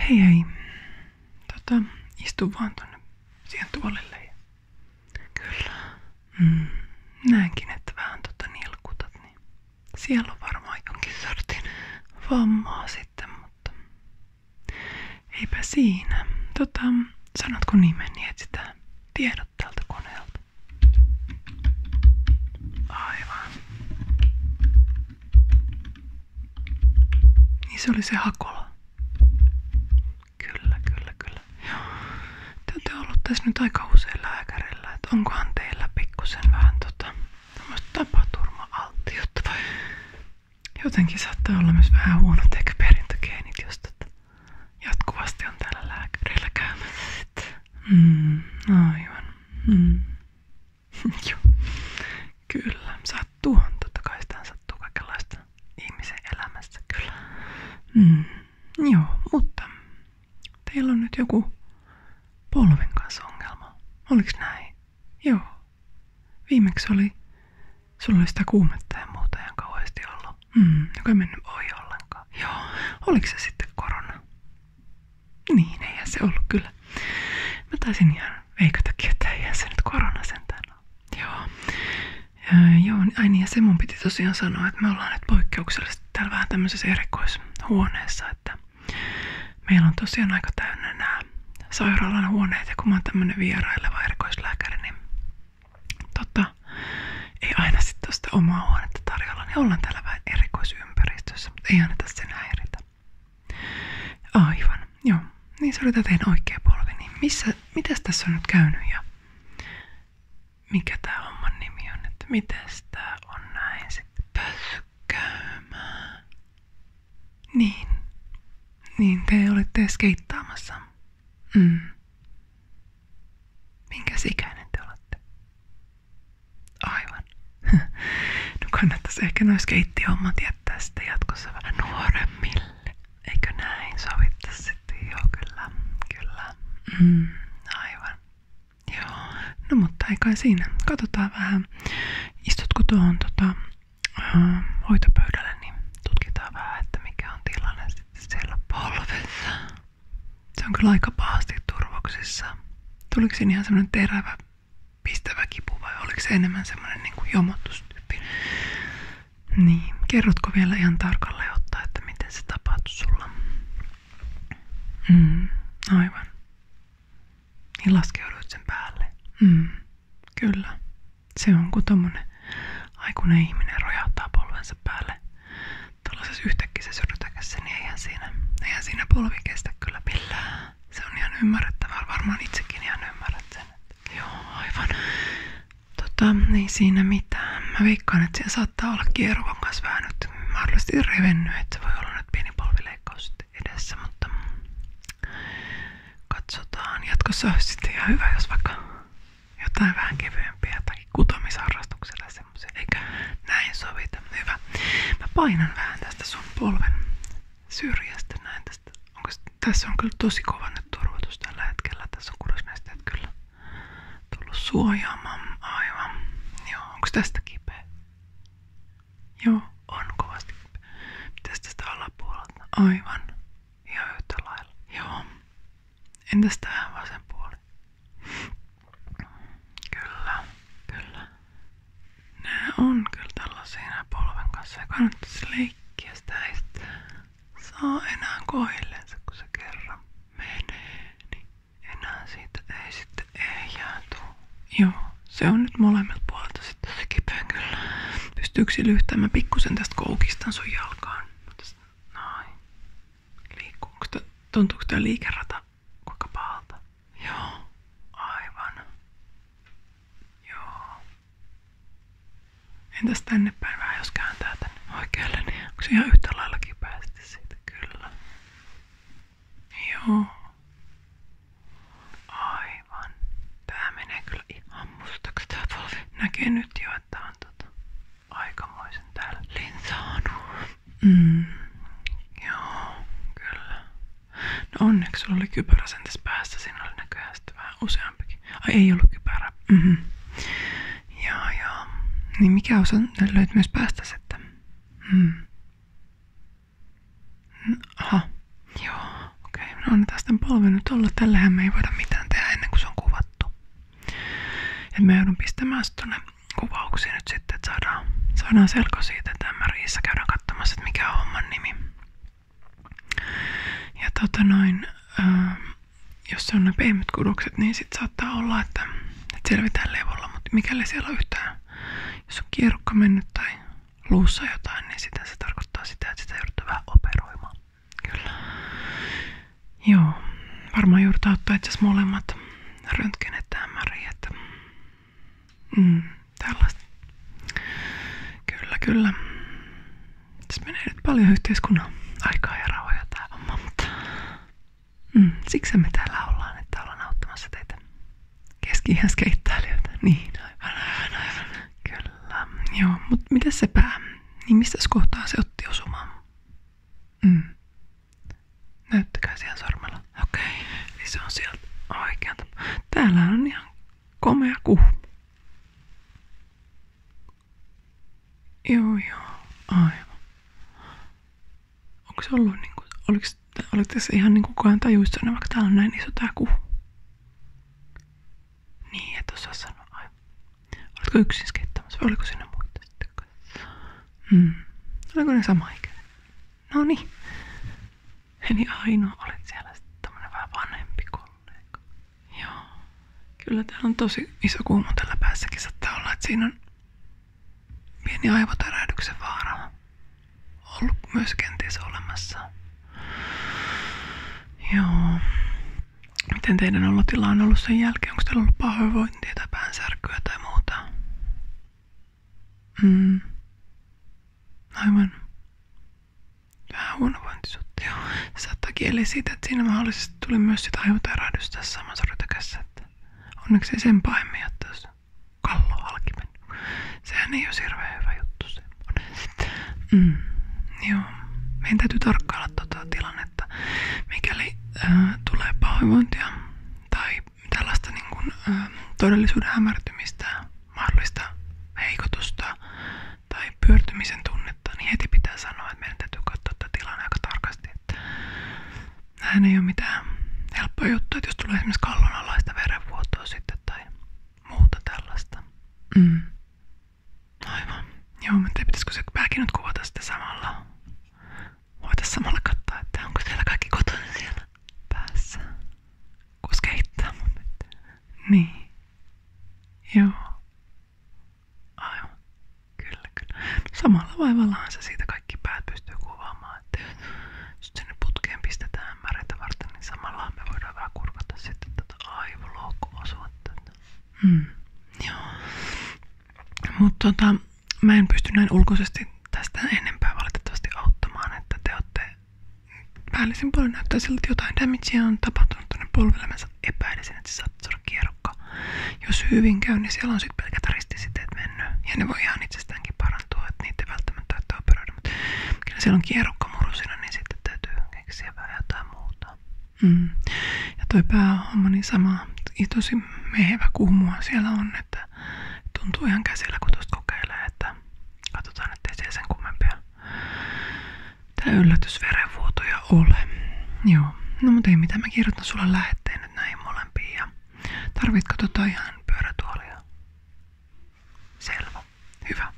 Hei hei. Istu vaan tonne siihen tuolille. Ja... Kyllä. Näenkin, että vähän nilkutat, niin siellä on varmaan jonkin sortin vammaa sitten, mutta eipä siinä. Sanotko nimen, niin etsitään tiedot tältä koneelta. Aivan. Niin se oli se Hakola. Kyllä. Joo. Te olette ollut tässä nyt aika usein lääkärillä, että onkohan teillä pikkusen vähän tämmöistä tapaturma-alttiutta vai jotenkin saattaa olla myös vähän huonot ehkä perintögeenit, jos jatkuvasti on täällä lääkärillä käymässä sitten. Aivan. Joo. Kyllä, sattuuhan. Totta kai sitä sattuu kaikenlaista ihmisen elämässä, kyllä. Joo, mutta teillä on nyt joku polven kanssa ongelma. Oliks näin? Joo. Viimeksi sulla oli sitä kuumetta ja muuta ihan kauheasti ollut. Joka ei mennyt ohi ollenkaan. Joo. Oliks se sitten korona? Niin, eihän se ollut kyllä. Mä taisin ihan veikatakin, että eihän se nyt korona sentään ole. Joo. Joo, ai niin, ja se mun piti tosiaan sanoa, että me ollaan nyt poikkeuksellisesti täällä vähän tämmöisessä erikoishuoneessa, että meillä on tosiaan aika täynnä nämä sairaalan huoneet, ja kun mä oon tämmönen vieraileva erikoislääkäri, niin ei aina sitten ole sitä omaa huonetta tarjolla, niin ollaan täällä vähän erikoisympäristössä, mutta ei anneta sen häiritä. Aivan, joo. Niin se oli tää teidän oikea polvi, niin mitäs tässä on nyt käynyt ja mikä tää homman nimi on, että mitäs tää on näin sitten päässyt käymään? Niin te olitte skeittaamassa. Minkäs ikäinen te olette? Aivan. No kannattaisi ehkä noi skeittihommat jättää sitten jatkossa vähän nuoremmille. Eikö näin sovittais sitten? Joo, kyllä. Aivan. Joo. No mutta ei kai siinä. Katsotaan vähän. Istutko tuohon hoitopöydälle, niin tutkitaan vähän, että mikä on tilanne sitten siellä polvessa. Se on kyllä aika pahasti turvoksissa. Tuliko siinä ihan semmoinen terävä, pistävä kipu vai oliko se enemmän semmoinen niin kuin jomotustyyppi? Niin. Kerrotko vielä ihan tarkalleen ottaa, että miten se tapahtui sulla? Aivan. Niin laskeuduit sen päälle. Kyllä. Se on kun tommonen aikuinen ihminen rojahtaa polvensa päälle tällaisessa yhtäkkissä rytäkässä, niin eihän siinä polvi kestä kyllä millään. Se on ihan ymmärrettävää. Varmaan itsekin ihan ymmärrät sen. Joo, aivan. Ei siinä mitään. Mä veikkaan, että siellä saattaa olla kieruvan kanssa vähän nyt mahdollisesti revennyt, että se voi olla nyt pieni polvileikkaus edessä, mutta katsotaan. Jatkossa olisi sitten ihan hyvä, jos vaikka jotain vähän kevyempiä tai kutomisharrastuksella semmoisia, eikä näin sovita. Hyvä. Mä painan vähän tästä sun polven syrjästä näin tästä. Tässä on kyllä tosi kova nyt turvotus tällä hetkellä. Tässä on kudosnesteet kyllä tullut suojaamaan. Aivan. Joo, onko tästä kipeä? Joo, on kovasti kipeä. Mitäs tästä alapuolelta? Aivan. Ihan yhtä lailla. Joo. Entäs tää vasen puoli? Kyllä. Nää on kyllä tällaisia polven kanssa. Ja kannattaisi leikkiä. Sitä ei saa enää kohdillensa, kun se kerran menee. Niin enää siitä ei jäätu. Joo, se on nyt molemmilta puolelta sitten se kipeä kyllä. Pystyykö lyhtään? Mä pikkusen tästä koukistan sun jalkaan. Noin. Liikkuu. Tuntuuko tää liikerata kuinka pahalta? Joo. Aivan. Joo. Entäs tänne päin vähän, jos kääntää tänne oikealle, niin onko se ihan yhtä lailla kipeä sitten siitä? Kyllä. Joo. Aivan. Tää menee kyllä ihan mustaksi tää polvi. Näkee nyt jo, että on aikamoisen täällä linsaanut. Joo, kyllä. No onneksi sulla oli kypärä sen tässä päässä. Siinä oli näköjään sitten vähän useampikin. Ai ei ollut kypärä. Joo. Niin mikä osa löyt myös päästä sitten? Aha. Joo, okei. No annetaan sitten polven nyt olla. Tällähän me ei voida mitään tehdä ennen kuin se on kuvattu. Et mä joudun pistämään tonne kuvauksiin nyt sitten, että saadaan selko siitä, että MRI:ssä käydään katsomassa, että mikä on homman nimi. Ja jos se on ne pehmyt kudokset, niin sit saattaa olla, että selvitään levolla, mutta mikäli siellä on yhtään, jos on kierukka mennyt tai luussa jotain, niin sitä se tarkoittaa sitä, että sitä joudutaan vähän operoimaan. Kyllä. Joo, varmaan joudutaan ottaa itse asiassa molemmat röntgenet MRI, että tällaista. Kyllä. Tässä menee nyt paljon yhteiskunnan aikaa ja rahoja tää homma, mutta siksi me täällä ollaan, että ollaan auttamassa teitä keski-ikäiskeittäilijöitä. Niin, aivan. Kyllä. Joo, mutta mitäs se pää? Niin mistä kohtaa se otti osumaan? Näyttäkää siellä sormella. Okei, eli se on sieltä oikealta. Täällä on ihan komea kuhu. Joo, aivan. Onko se ollut niinku, oliko tässä ihan niinku kukaan tajuissaan, vaikka täällä on näin iso tää kuhu? Niin, et osaa sanoa aivan. Oletko yksin skeittaamassa vai oliko sinne muita sitten? Oliko ne sama ikäinen? No niin. Eli ainoa olet siellä sitten tommonen vähän vanhempi kollega. Joo. Kyllä täällä on tosi iso kuumu tällä päässäkin. Saattaa olla, että siinä on pieni aivotärähdyksen vaara ollut myös kenties olemassa. Joo. Miten teidän olotila on ollut sen jälkeen? Onko teillä ollut pahoinvointia tai päänsärkyä tai muuta? Aivan. Vähän huonovointisuutta. Joo. Se saattaa kieli siitä, että siinä mahdollisesti tuli myös sitä aivotärähdystä tässä samassa rytäkässä. Että onneksi ei sen pahemmin jättäisi kallo halki mennyt. Sehän ei ole hirveän hyvä juttu semmoinen sitten. Joo. Meidän täytyy tarkkailla tilannetta. Mikäli tulee pahoinvointia tai tällaista niin kuin, todellisuuden hämärtymistä, mahdollista heikotusta tai pyörtymisen tunnetta, niin heti pitää sanoa, että meidän täytyy katsoa tätä tilanne aika tarkasti. Nämähän ei ole mitään helppoa juttua, että jos tulee esimerkiksi kallonalaista verenvuotoa sitten tai muuta tällaista. Aivan. Joo, mutta pitäisikö se pääkin nyt kuvata sitten samalla? Voitaisiin samalla katsoa, että onko siellä kaikki kotona siellä päässä. Koska heittää mun nyt. Niin. Joo. Aivan. Kyllä. No, samalla vaivallahan se siitä kaikki päät pystyy kuvaamaan. Että jos sinne putkeen pistetään märeitä varten, niin samalla me voidaan vähän kurkata sitten tätä aivoloukkuosuutta. Joo. Mutta mä en pysty näin ulkoisesti tästä enempää valitettavasti auttamaan, että te olette päällisin puolin näyttää siltä, että jotain damagea on tapahtunut tuonne polvelle. Mä epäilisin, että se saattaa saada kierrokka. Jos hyvin käy, niin siellä on sitten pelkät ristisiteet mennyt. Ja ne voi ihan itsestäänkin parantua, että niitä ei välttämättä tarvitse operoida. Mutta kyllä siellä on kierrokka murusina, niin sitten täytyy keksiä vähän jotain muuta. Ja toi päähomma niin sama, tosi mehevä kuhmua siellä on, että tuntuu ihan käsillä, kun tuosta kokeilee, että katsotaan, ettei siellä sen kummempia yllätysverenvuotoja ole. Joo, no mutta ei mitään, mä kirjoitan sulle lähetteen nyt näihin molempiin. Ja tarvitko ihan pyörätuolia? Selvä, hyvä.